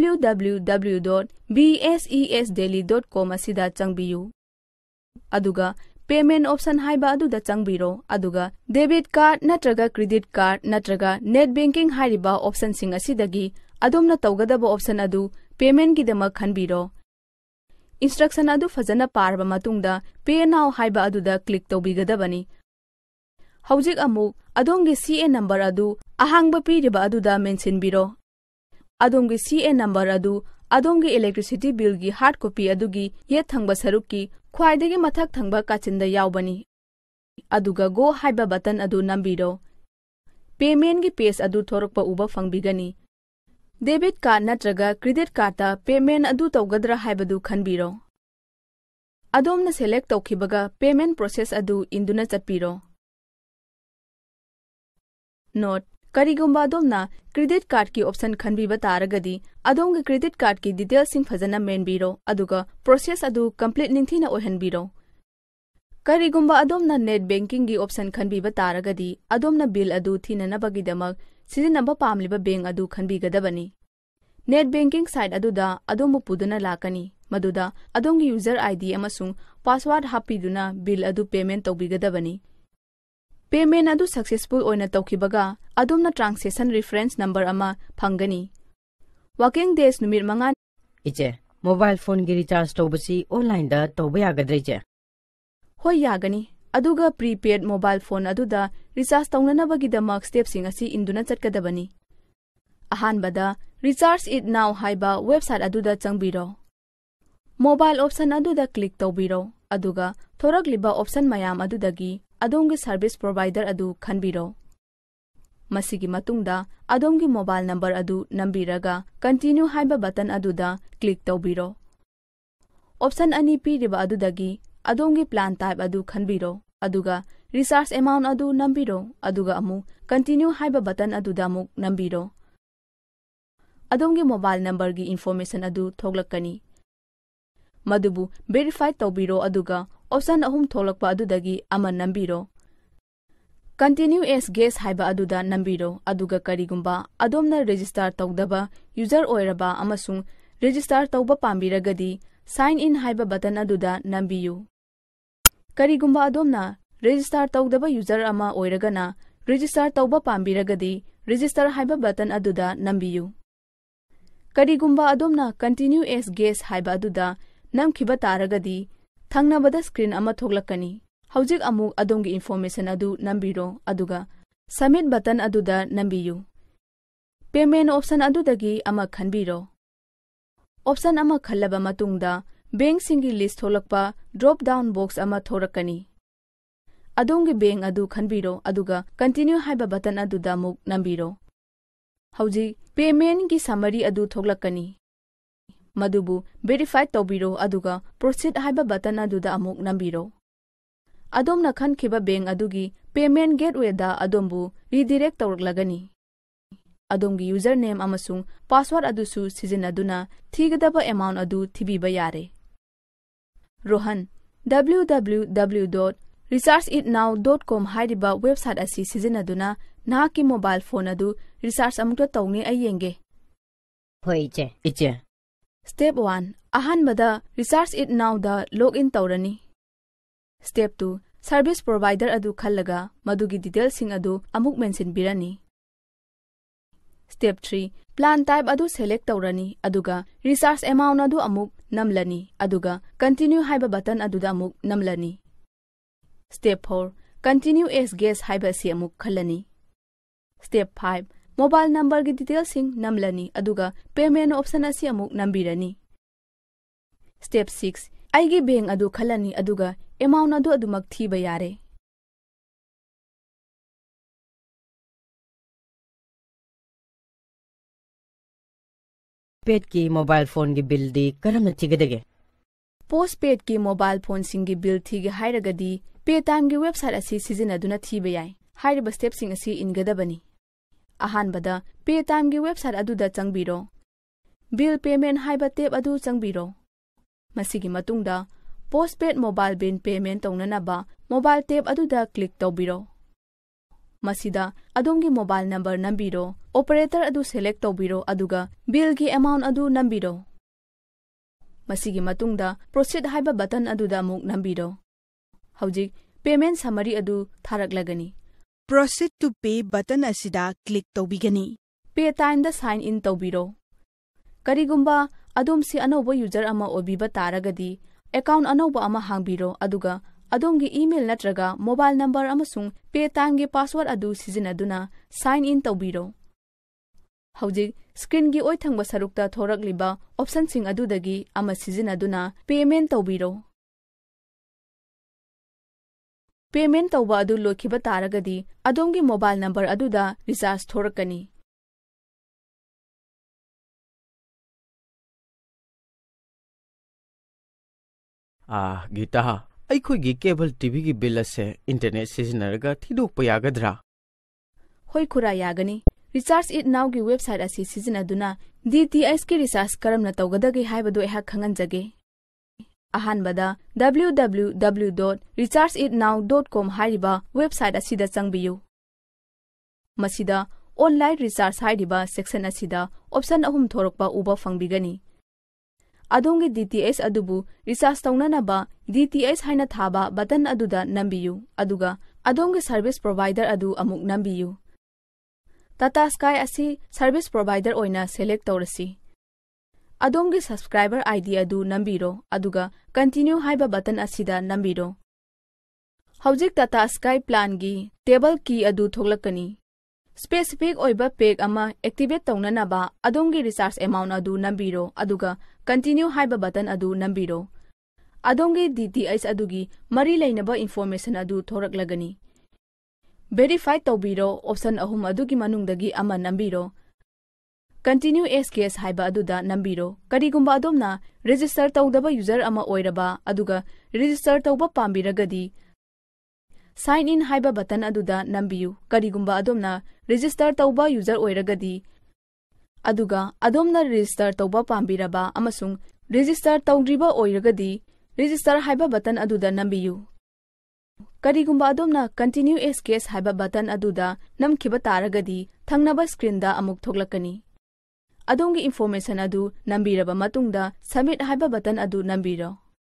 www.bsesdelhi.com asida changbiyu. Aduga payment option haiba aduda changbiro aduga debit card natraga credit card natraga net banking hariba option sing asidagi adomna tawgadaba option adu payment ki dama khanbiro. Instruction adu fazana parba matungda pay now haiba aduda click tawbigadabani. Haujik amuk adongi CA number adu ahangba piriba aduda mention biro. Adongi CA number adu adongi electricity bill gi hard copy adugi ye thangba sarukki khwaidagi mathak thangba kachinda yawbani. Aduga go haiba button adu nambiro. Payment gi page adu thorokpa uba fangbigani. Debit card natraga credit card ta payment adu tawgadra haibadu khanbiro. Adomna select tawkhibaga payment process adu induna chatpiro. Note Karigumba adomna credit card ki option khanbiba taragadi adongi credit card ki details sing fazana menbiro aduga process adu complete ningthina ohenbiro. Karigumba adomna net banking gi option khanbiba taragadi adomna bill adu thinanabagidamak sizinaba pamliba bank adu khanbigadabani. Net banking site aduda adomu puduna lakani maduda adongi user ID amasung password hapiduna bill adu payment tawbigadabani. Payment adu successful oina tawkhibaga adomna transaction reference number ama phangani. Working days numit mangan Ije mobile phone gi recharge tawbasi online da tawba yagadre je. Hoi yagani aduga prepaid mobile phone aduda recharge tawnanabagidamak steps sing asi induna chatkadabani. Ahanbada recharge it now haiba website aduda changbiro. Mobile option aduda click tawbiro aduga thoragliba option mayam adudagi adongi service provider adu khanbiro. Masigi matungda adongi mobile number adu nambiraga continue haiba button aduda click tawbiro. Option ani piriba adudagi adongi plan type adu khanbiro aduga recharge amount adu nambiro aduga amu continue haiba button aduda muk nambiro. Adongi mobile number gi information adu thoglakani. Madubu verify tawbiro aduga option ahum tholakpa adudagi ama nambiro. Continue as guest haiba aduda nambiro aduga karigumba adomna register tawdaba user oiraba amasung register tawba pambiragadi sign in haiba button aduda nambiyu. Karigumba adomna register tawdaba user ama oiragana register tawba pambiragadi register haiba button aduda nambiyu. Karigumba adomna continue as guest haiba aduda namkhiba taragadi thangnabada screen ama thoglakani. Haujik amuk adongi information adu nambiro aduga submit button aduda nambiyu. Payment option adudagi ama khanbiro. Option ama khallaba matungda bank singi list tholakpa drop down box ama thorakani. Adongi bank adu khanbiro aduga continue haiba button aduda muk nambiro. Haujik payment gi summary adu thoglakani. Madubu verify tawbiro aduga proceed haiba button aduda amuk nambiro. Adomna khankhiba bank adugi payment gateway da adombu redirect tawraklagani. Adomgi username amasung password adusu sizinaduna thigadaba amount adu thibiba yare. Rohan www.rechargeitnow.com haidiba website asi sizinaduna nahaki mobile phone adu recharge amukta tawni ayenge. Hoi ije. Step 1 ahanbada recharge it now da login tawrani. Step 2 service provider adu khallaga madugi details sing adu amuk mention birani. Step 3 Plan type adu select tawrani aduga recharge amount adu amuk namlani aduga continue haiba button aduda amuk namlani. Step 4 Continue as guest haiba si amuk khalani. Step 5 Mobile number gi details sing namlani aduga payment option asi amuk nambirani. Step 6 Aigi bank adu khalani aduga amount adu adumak thiba yare. Postpaid ki mobile phone gi bill di karamna thigedege. Postpaid ki mobile phone singi bill thige hairagadi Paytime gi website asi sizinaduna thiba yai. Hairiba step sing asi ingadabani. Ahanbada Paytime gi website aduda changbiro. Bill payment haiba tab adu changbiro. Masigi matungda postpaid mobile bill payment taunanaba mobile tab aduda click tawbiro. Masida adongi mobile number nambiro operator adu select tawbiro aduga bill gi amount adu nambiro. Masigi matungda proceed haiba button aduda amuk nambiro. Haujik payment summary adu tharaklagani. Proceed to pay button asida click tawbigani. Paytime da sign in tawbiro. Karigumba adom si anoba user ama obiba taragadi account anoba ama hangbiro aduga adongi email natraga mobile number amasung Paytime gi password adu sizinaduna sign in tawbiro. Haujik screen gi oithangba sarukta thorakliba option sing adudagi ama sizinaduna payment tawbiro. Payment tawba adu lokhiba taragadi adongi mobile number aduda recharge thorakani. Gita ꯑꯩꯈꯣꯏꯒꯤ cable ꯇꯤꯚꯤꯒꯤ bill ꯑꯁꯦ internet ꯁꯤꯖꯤꯟꯅꯔꯒ ꯊꯤꯗꯣꯛꯄ ꯌꯥꯒꯗ꯭ꯔꯥ? ꯍꯣꯏ ꯈꯨꯔꯥ ꯌꯥꯒꯅꯤ. Recharge it now gi website asi sizinaduna DTS ki recharge karamna tawgadage haibadu ehak khanganjage. Ahanbada www.rechargeitnow.com hariba website asida changbiyu. Masida online recharge hariba section asida option ahum thorokpa uba fangbigani. Adongi DTS adubu recharge tawnanaba DTS haina thaba button aduda nambiyu aduga adongi service provider adu amuk nambiyu. Tata Sky asi service provider oina select tawrasi. Adongi subscriber ID adu nambiro aduga continue haiba button asida nambiro. Haujik Tata Sky plan gi table key adu thoglakani. Specific oiba pack ama activate tawnanaba adongi recharge amount adu nambiro aduga continue haiba button adu nambiro. Adongi DTS adugi mari lainaba information adu thoraklagani. Verify tawbiro option ahum adugi manungdagi ama nambiro. Continue as case haiba aduda nambiro. Karigumba adomna register tawdaba user ama oiraba aduga register tawba pambiragadi sign in haiba button aduda nambiyu. Karigumba adomna register tawba user oiragadi aduga adomna register tawba pambiraba amasung register tawdriba oiragadi register haiba button aduda nambiyu. Karigumba adomna continue as case haiba button aduda namkhiba taragadi thangnaba screen da amuk thoglakani. Adongi information adu nambiraba matungda submit haiba button adu nambiro.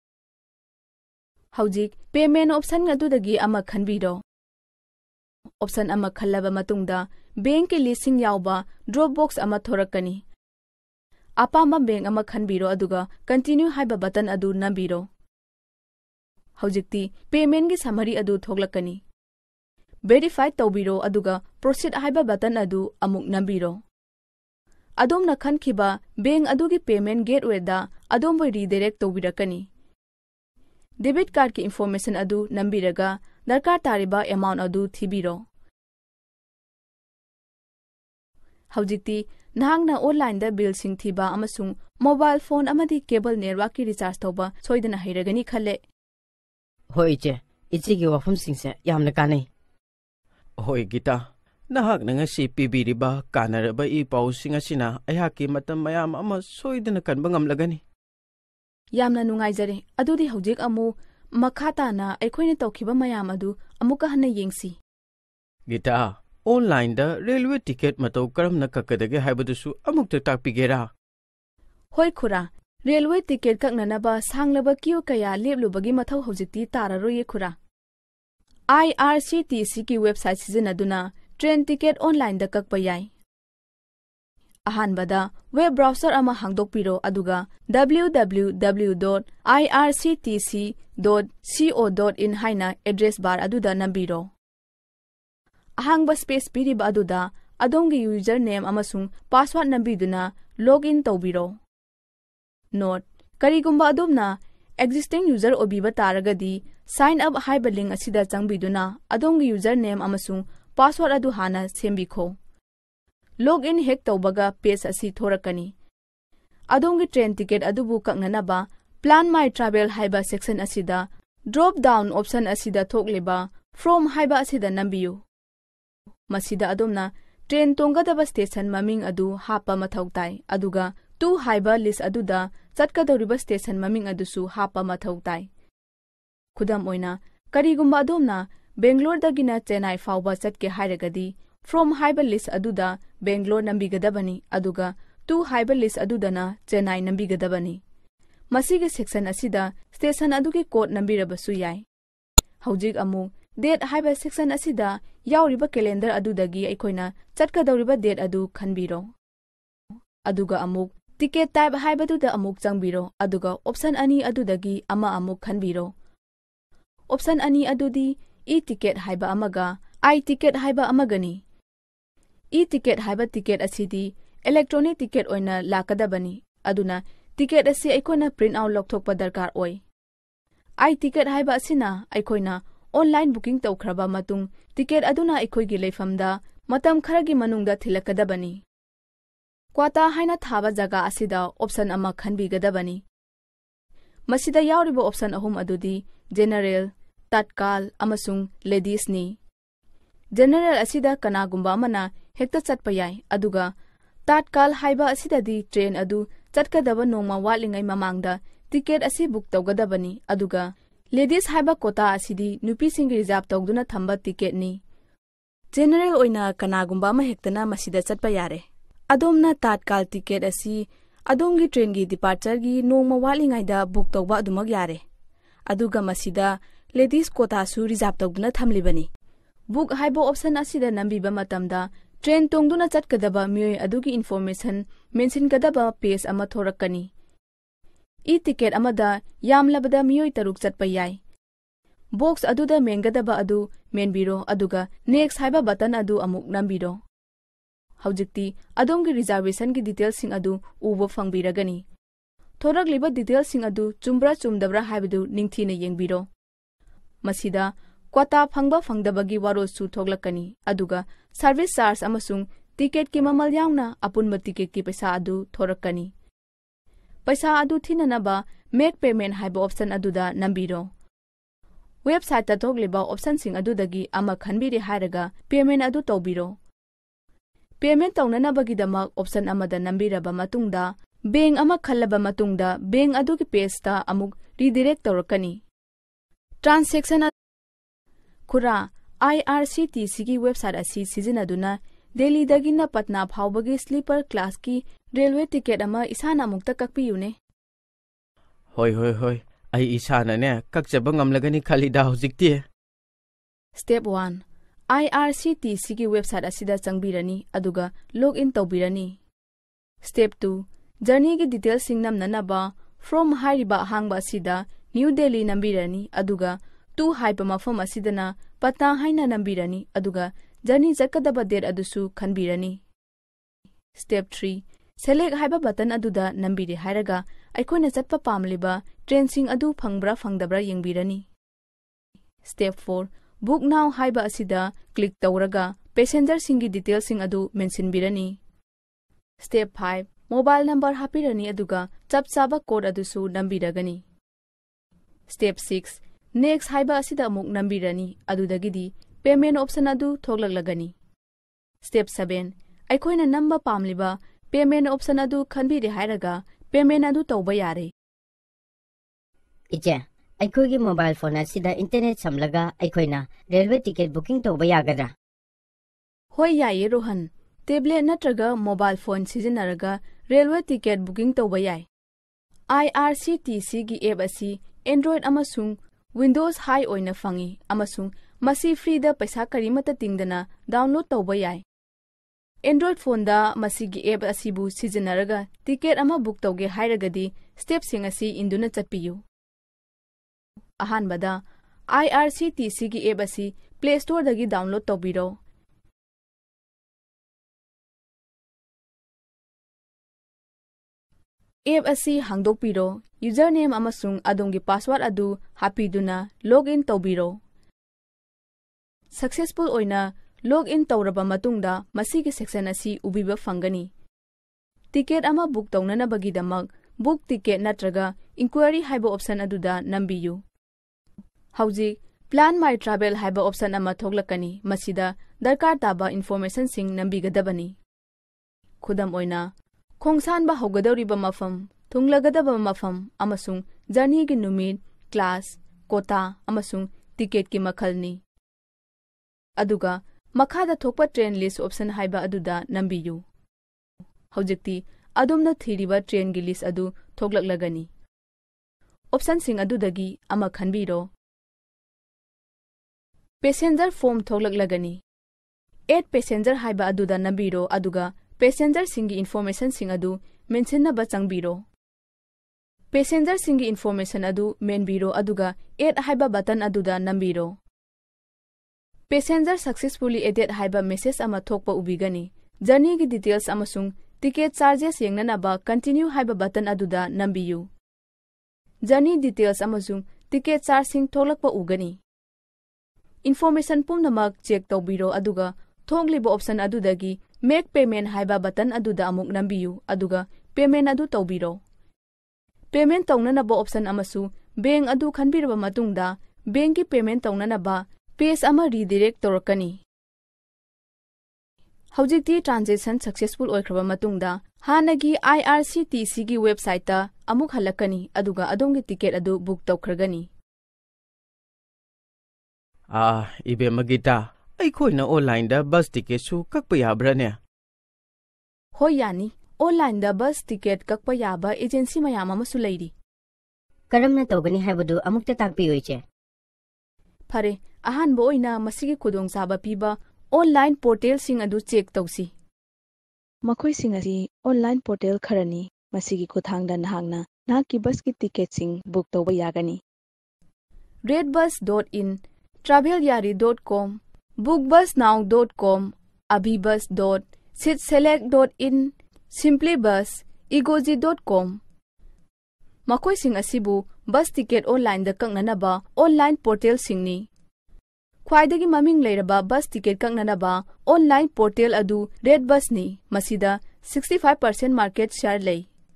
Haujik payment option adudagi ama khanbiro. Option ama khallaba matungda bank ki listing yawba drop box ama thorakani. Apama bank ama khanbiro aduga continue haiba button adu nambiro. Haujikti payment gi summary adu thoglakani. Verify tawbiro aduga proceed haiba button adu amuk nambiro. Adomna khankhiba bank adugi payment gateway da adombo redirect tawbirakani. Debit card ki information adu nambiraga darkar tariba amount adu thibiro. Haujikti nahangna online da bill sing thiba amasung mobile phone amadi cable network ki recharge tawba soidana hairagani khalle. Hoi ichi gi wafum singse yamna kanai. Hoi Gita nahakna ngasi pibiriba kanaraba I pausing asina ayhaki matam mayam ama soidana kanba ngamlagani. Yamna nungaijare adudi haujik amu makhata na aikhoina tawkhiba mayam adu amuka hanna yengsi. Gita online da railway ticket matau karamna kakadage haibadusu amukta takpigera. Hoi khura railway ticket kaknanaba sanglaba queue kaya leblubagi mathau haujikti tararoye khura. IRCTC ki website sizinaduna train ticket online da kakpa yai. Ahanbada web browser ama hangdokpiro aduga www.irctc.co.in haina address bar aduda nambiro. Ahangba space piriba aduda adongi username amasung password nambiduna login tawbiro. Note: Karigumba adumna existing user obiba taragadi sign up haiba link asida changbiduna adongi username amasung password adu hana sembikho. Login hek tawbaga page asi thorakani. Adongi train ticket adubu kaknanaba plan my travel haiba section asida drop down option asida thokleba from haiba asida nambiyu. Masida adomna train tongadaba station maming adu hapa mathautai aduga tu haiba list aduda chatkadoriba station maming adusu hapa mathautai. Khudam oina karigumba adomna Bangalore dagina Chennai fauba chatke hairagadi from haiba list aduda Bangalore nambigadabani aduga tu haiba list adudana Chennai nambigadabani. Masige section asida station adugi code nambirabasu yai. Haujik amu date haiba section asida yauriba calendar adudagi aikoina chatkadoriba date adu khanbiro. Aduga amuk ticket type haibaduda amuk changbiro aduga option ani adudagi ama amuk khanbiro. Option ani adudi e-ticket haiba amaga i-ticket haiba amagani. E-ticket haiba ticket asidi electronic ticket oina lakadabani aduna ticket asi aikoina print out lokthokpa darkar oi. I-ticket haiba asina aikoina online booking tawkhraba matung ticket aduna aikoigi leifamda matam kharagi manungda thilakadabani. Kwata haina thaba jaga asida option ama khanbigadabani. Masida yauriba option ahum adudi general, tatkal amasung ladies ni. General asida kanagumba amana hekta chatpa yai aduga tatkal haiba asida di train adu chatkadaba nongma walingai mamangda ticket asi book tawgadabani aduga ladies haiba kota asidi nupi singi reserve tawduna thamba ticket ni. General oina kanagumba ama hektana masida chatpa yare. Adomna tatkal ticket asi adongi train gi departure gi nongma walingai da book tawba adumag yare. Aduga masida ladies kota su reserve tawduna thamlibani. Book haiba option asida nambiba matamda train tongduna chatkadaba miyoi adugi information mention kadaba page ama thorakani. E-ticket amada yamlabada miyoi taruk chatpa yai. Box aduda mengadaba adu menbiro aduga next haiba button adu amuk nambiro. Haujikti adongi reservation gi details sing adu ubo fangbiragani. Thoragliba details sing adu chumbra chumdabra haibadu ningthina yengbiro. Masida kwata phangba phangdabagi warosu thoglakani aduga service charge amasung ticket ki mamal yauna apunma ticket ki paisa adu thorakani. Paisa adu thinanaba make payment haiba option aduda nambiro. Website ta thogliba option sing adudagi ama khanbiri hairaga payment adu tawbiro. Payment tawnanabagi damak option amada nambiraba matungda bank ama khallaba matungda bank adugi page ta amuk redirect tawrakani. Transaction Kura IRCTC ki website asi sizinaduna Delhi dagina Patna phawbagi sleeper class ki railway ticket ama isana mukta kakpiyune. Hoi ai isana ne kakchaba ngamlagani khalida hojikti. Step 1 IRCTC ki website asida changbirani aduga login tawbirani. Step 2 journey ki details singnam nanaba from hairiba hangba asida New Delhi nambirani aduga tu haipa mafam asidana Patna haina nambirani aduga journey jakadaba date adusu khanbirani. Step 3 select haiba button aduda nambire hairaga aikoina chatpa pamliba train sing adu phangbra phangdabra yengbirani. Step 4 book now haiba asida click tawraga passenger singi details sing adu mention birani. Step 5 mobile number hapirani aduga chapchaba code adusu nambiragani. Step 6 next haiba asida amuk nambirani adudagidi payment option adu thoklaglagani. Step 7 aikoina namba pamliba payment option adu khanbire hairaga payment adu tawba yare. Ije aikogi mobile phone asida internet samlaga aikoina railway ticket booking tawba yagadra. Hoi yaye Rohan tablet natraga mobile phone sizinaraga railway ticket booking tawba yai. IRCTC gi app asi Android amasung Windows high oina fangi amasung masi free da paisa karimata tingdana download tawba yai. Android phone da masigi app asibu sizinaraga ticket ama book tauge hairagadi step sing asi induna chatpiyu. Ahanbada IRCTC gi app asi Play Store dagi download taubiro. App asi hangdokpiro, username amasung adongi password adu hapiduna login taubiro. Successful oina login tauraba matungda masigi section asi ubiba fangani. Ticket ama book taunana bagidamak book ticket natraga inquiry haiba option aduda nambiyu. Hauji plan my travel haiba option ama thoglakani masida darkar taba information sing nambigadabani. Khudam oina khongsan ba hogadoriba mafam thunglagadaba mafam amasung journey gi numit class quota amasung ticket ki makhalni. Aduga makhada thokpa train list option haiba aduda nambiyu. Haujikti adumna thiriba train gi list adu thoklaklagani. Option sing adudagi ama khanbiro. Passenger form thoklaklagani. Add passenger haiba aduda nambiro aduga passenger singi information sing adu mention na ba changbiro. Passenger singi information adu menbiro aduga add haiba button aduda nambiro. Passenger successfully added haiba message ama thokpa ubigani. Journey gi details amasung ticket charges yengnana ba continue haiba button aduda nambiyu. Journey details amasung ticket charging thoklakpa ugani. Information pumnamak check taubiro aduga thoglibo option adudagi make payment haiba button aduda amuk nambiyu aduga payment adu taubiro. Payment taunanaba option amasu bank adu khanbiraba matungda bank ki payment taunanaba page ama redirect torakani. Haujikti transaction successful oikraba matungda hanagi IRCTC gi website ta amuk halakani aduga adongi ticket adu book tawkhragani. Ibe magita aikoina online da bus ticket su kakpa yabrane. Hoi yani online da bus ticket kakpa yaba agency mayam amasu leiri. Karamna tawgani haibadu amukta takpiyo iche. Phare ahanba oina masigi khudongchaba piba online portal sing adu check tawsi. Makhoi sing asi online portal kharani masigi kuthangda nahangna naki bus ki ticket sing book tawba yagani. redbus.in, travelyari.com, bookbusnow.com, abhibus.sitselect.in, simplybus, egoji.com. Makhoi sing asibu bus ticket online da kangnanaba online portal singni. Khwaidagi maming leiraba bus ticket kangnanaba online portal adu Redbus ni masida 65% market share lei.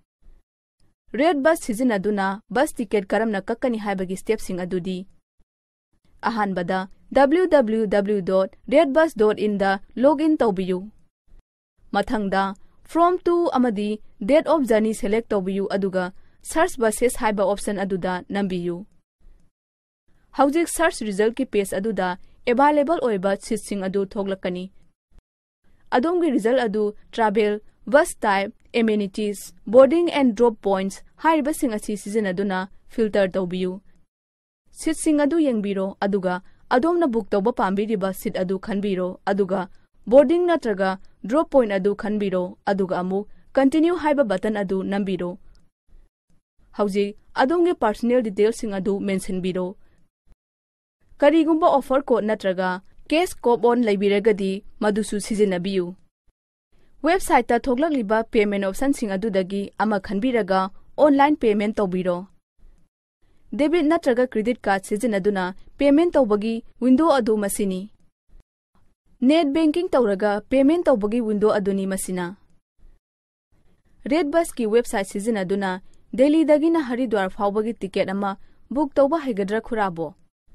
Redbus sizinaduna bus ticket karamna kakkani haibagi step sing adudi. Ahanbada www.redbus.in da login tawbiyu. Mathangda from to amadi date of journey select tawbiyu aduga search buses haiba option aduda nambiyu. Haujik search result ki page aduda available oiba seatsing adu thoglakani. Adongi result adu travel, bus type, amenities, boarding and drop points haiba sing asi sizinaduna filter tawbiyu. Seatsing adu yengbiro aduga adomna book tawba pambiriba seat adu khanbiro aduga boarding natraga drop point adu khanbiro aduga amu continue haiba button adu nambiro. Hauji adongi personal details sing adu mention biro. Karigumba offer code natraga case coupon laibiragadi madusu sizinabiyu. Website ta thoglakliba payment option sing adudagi ama khanbiraga online payment tawbiro. Debit natraga credit card sizinaduna payment tawbagi window adu masini. Net banking tawraga payment tawbagi window aduni masina. Redbus ki website sizinaduna Delhi dagina Haridwar fawbagi ticket ama book tawba haigadra khurabo.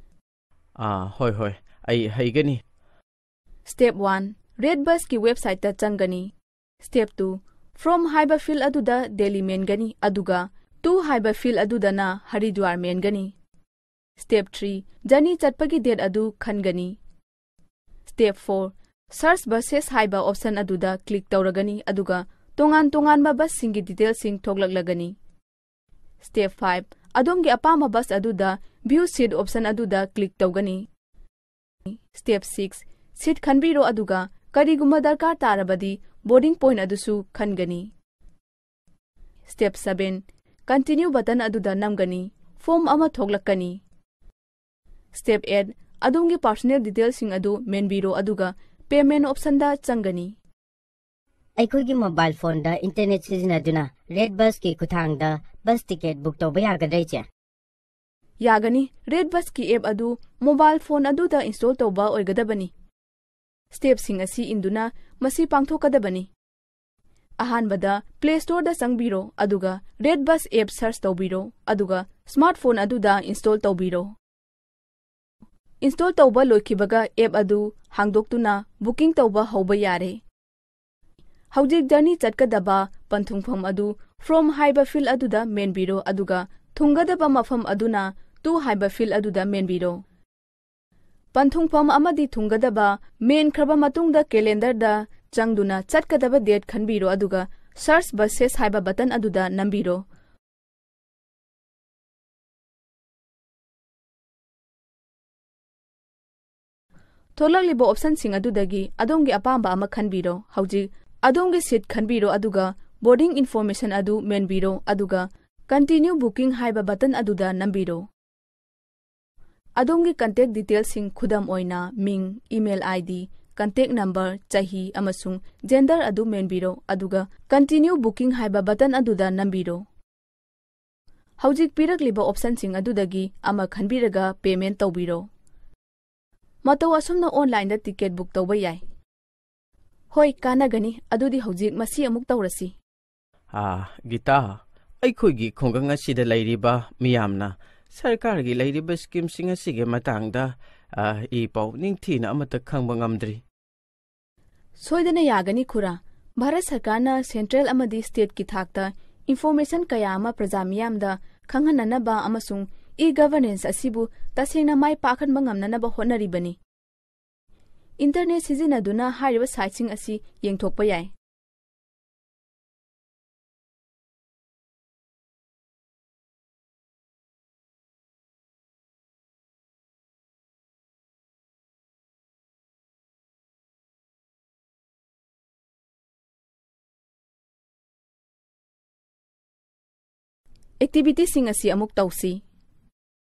Hoi ai haigani. Step 1 Redbus ki website ta changani. Step 2 from haiba field aduda Delhi mengani aduga to haiba field adudana Haridwar mengani. Step 3 journey chatpagi date adu khangani. Step 4 search buses haiba option aduda click tawragani aduga tongan ba bus singi details sing thoklaklagani. Step 5 adongi apama bus aduda view seat option aduda click tawgani. Step 6 seat khanbiro aduga Karigumba darkar tarabadi boarding point adusu khangani. Step 7. Continue button aduda namgani. Form ama thoglakani. Step 8. Adumgi personal details sing adu menbiro aduga payment option da changani. ꯑꯩꯈꯣꯏꯒꯤ mobile ꯐꯣꯟꯗ internet ꯁꯤꯖꯤꯟꯅꯗꯨꯅ Red ꯕꯁꯀꯤ ꯈꯨꯠꯊꯥꯡꯗ bus ticket book ꯇꯧꯕ ꯌꯥꯒꯗ꯭ꯔꯥ ꯏꯆꯦ? Yagani, Red Bus ki app adu mobile phone adu da install tauba oigadabani. Step sing asi induna masi pangthokadabani. Ahanbada Play Store da sangbiro aduga Red Bus app search taubiro aduga smartphone adu da install taubiro. Install tauba loikibaga app adu hangdoktuna booking tauba hauba yare. Haujik journey chatkadaba panthungpham adu from haiba field adu da menbiro aduga thungadaba mafam aduna tu haiba field adu da menbiro. Panthungpham amadi thungadaba men khraba matungda calendar da changduna chatkadaba date khanbiro aduga search buses haiba button adu da nambiro. Tholaglibo option sing adu dagi adongi apamba ama khanbiro. Haujik adongi seat khanbiro aduga boarding information adu menbiro aduga continue booking haiba button adu da nambiro. Adongi contact details sing khudam oina ming, email ID, contact number, chahi amasung gender adu menbiro aduga continue booking haiba button adu da nambiro. Haujik piragliba option sing adu dagi ama khanbiraga payment taubiro. Mataw asumna online da ticket book tauba yai. Hoi kanagani adudi haujik masi amuk tawrasi. Gita, ꯑꯩꯈꯣꯏꯒꯤ ꯈꯨꯡꯒꯪ ꯑꯁꯤꯗ ꯂꯩꯔꯤꯕ ꯃꯤꯌꯥꯝꯅ ꯁꯔꯀꯥꯔꯒꯤ ꯂꯩꯔꯤꯕ ꯁ꯭ꯀꯤꯝꯁꯤꯡ ꯑꯁꯤꯒꯤ ꯃꯇꯥꯡꯗ ꯏ-ꯄꯥꯎ ꯅꯤꯡꯊꯤꯅ ꯑꯃꯠꯇ ꯈꯪꯕ ꯉꯝꯗ꯭ꯔꯤ. Soidana yagani khura. Bharat Sarkarna Central amadi State ki thakta information kaya ama praja miyamda khanghananaba amasung e-governance asibu tasengna mai pakhan bangamnanaba honaribani. Internet sizinaduna hariba site asi yengthokpa yai. Activity sing asi amuk tausi.